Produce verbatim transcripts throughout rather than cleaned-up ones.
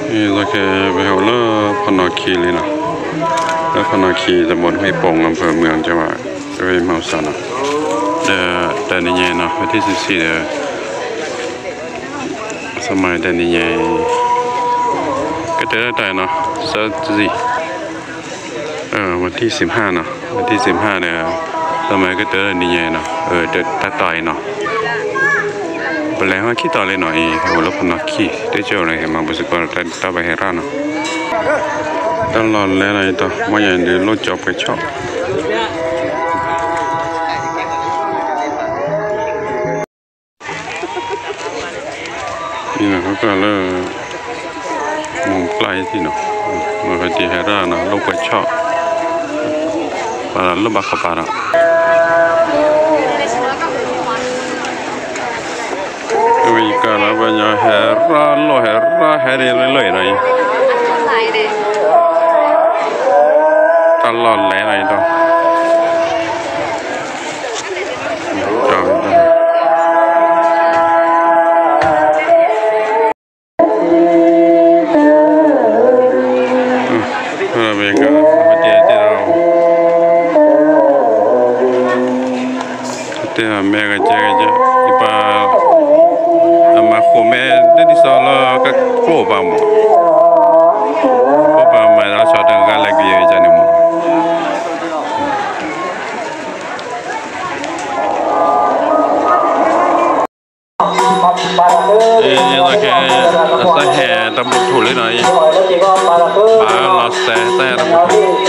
นี่เราแค่ไปเอาเล่พนอคีเลยนะแล้วพนอคีตำบลห้วยโป่งอำเภอเมืองจังหวัดเวียงเมาสันนะเดแต่ในเย็นเนาะวันที่สิบสี่เดสมัยแต่ในเย็นก็เจอได้เนาะสักสี่เออวันที่สิบห้าเนาะวันที่สิบห้าเนี่ยสมัยก็เจอในเย็นเนาะเออเด็ดตาต่อยเนาะไปแล้วว่าขี้ต่อเลยหน่อยหัวเราพนักขี้ได้เจออะไรมาบุษบาตตาไปเฮราเนาะตลอดแล้วอะไรต่อมาอย่างเดียวรถจอบไปชอบนี่นะเขาก็เลิกมองไกลที่เนาะมาไปที่เฮราเนาะลงไปชอบปลาลูกบักขปลาเนาะวิการะบัญญาเฮราโลเฮราเฮเรเลยเลยไรตลอดเลยไรต่อจอมเออเบกาประเทศเราประเทศอเมริกาเจ๊เจ๊ที่ป่ามาโคเมได้ที่สองแล้วก็โคบามโคบามมาแล้วชอบทางการเล็กเยอะจังเนี่ยมั้งเอ๊ะยังไงสาเหตุตำรวจถูกเลยหน่อยบ้าเราแซ่แซ่ตำรวจถูก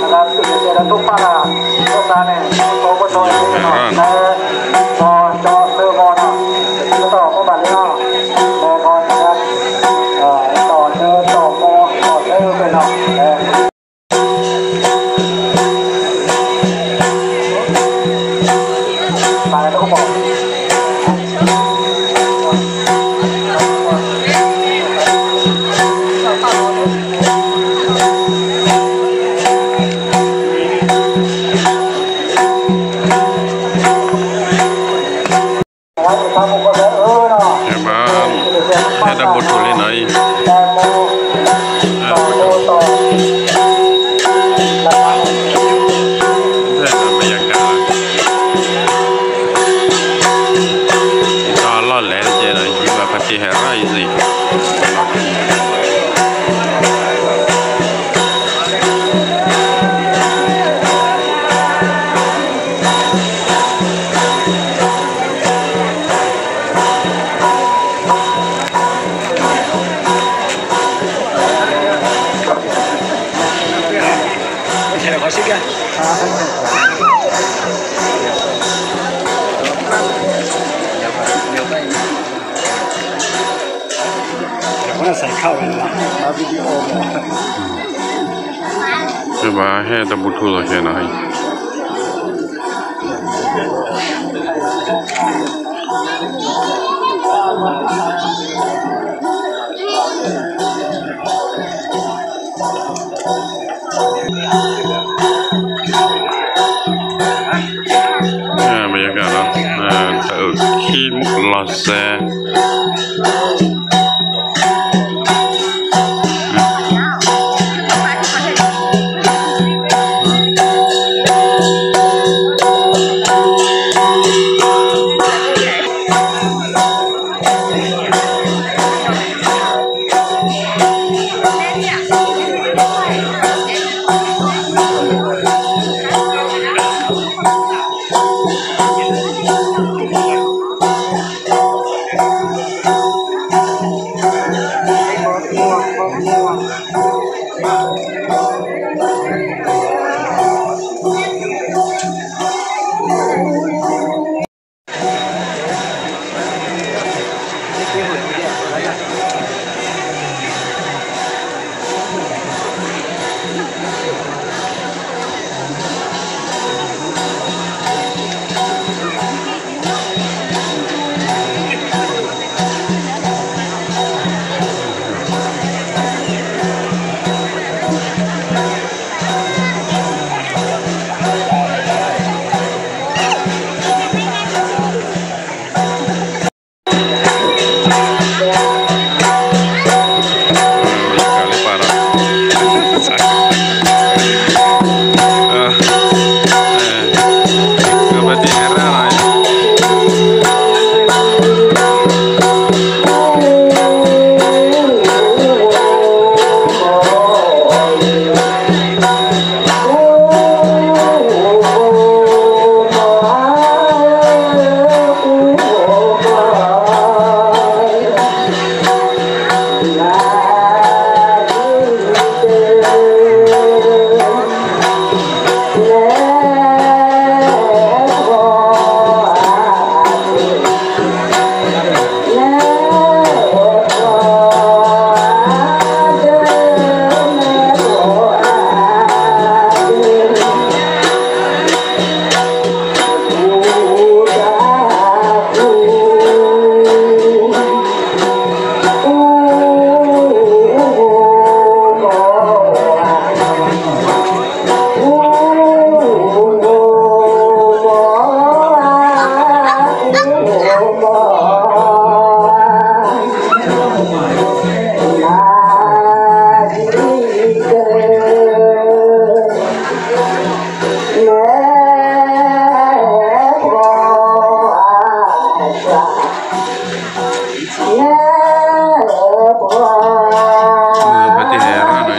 ada botol ini naik. Kalau leh je naik, juga pasti herai sih. Coba he ada butuh lagi naik. Ya banyak kan, tahu kim lase. ปฏิเหตุหน่อย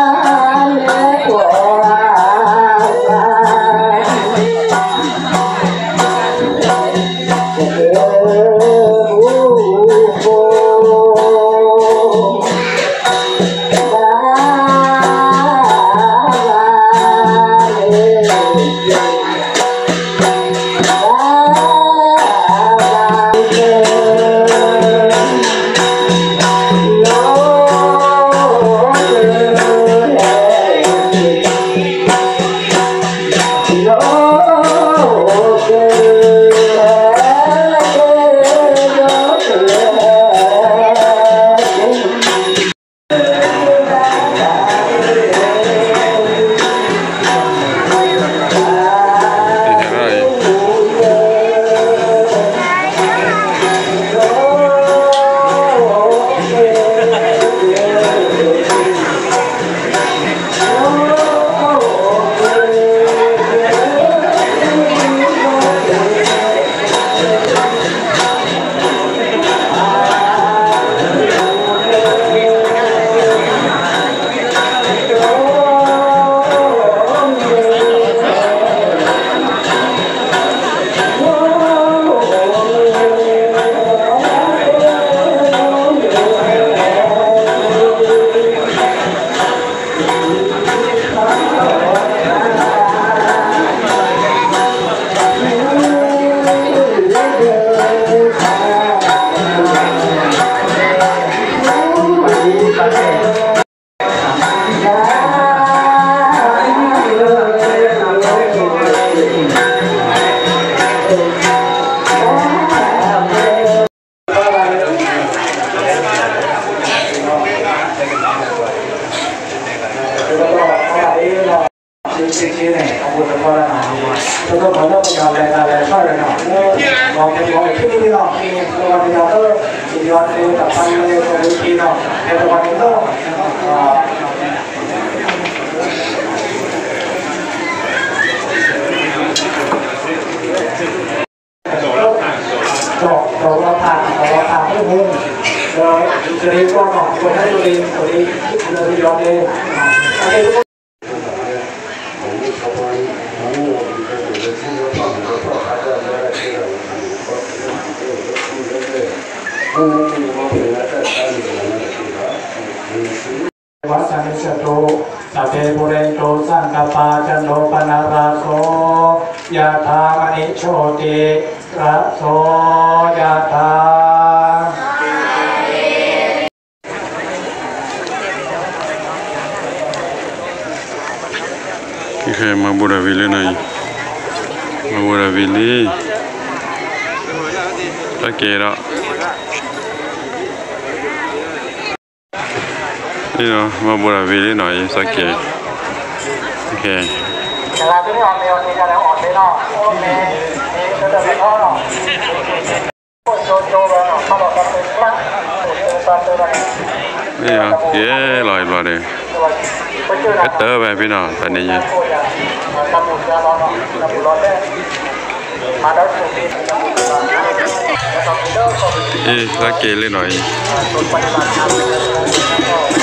วัสมิชโตสัพเพปุเรนโตสังกปาจันโทปนาราโสยะถามณิโชติระโสยะถานี่คือมาบูราวิลีหน่อยมาบูราวิลีตะเกียร์นี่เนาะมาบูราวิลีหน่อยสักเกียร์โอเคแต่ละที่นี่ออนเมลนี่กันแล้วออนไม่นอกโอเคนี่จะเดินไปท่อเนาะโจโจไปเนาะเขาบอกกันเป็นครั้งนี่เหรอเย้ลอยลอยเลยก็เตอร์ไปพี่น้องตอนนี้ยังเอ๊ะสักเกลเลยหน่อย